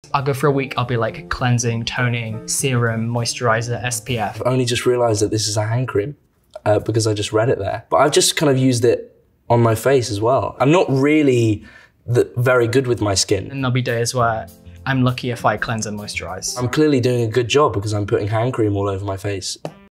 I'll go for a week, I'll be like cleansing, toning, serum, moisturizer, SPF. I've only just realized that this is a hand cream because I just read it there. But I've just kind of used it on my face as well. I'm not really very good with my skin. And there'll be days where I'm lucky if I cleanse and moisturize. I'm clearly doing a good job because I'm putting hand cream all over my face.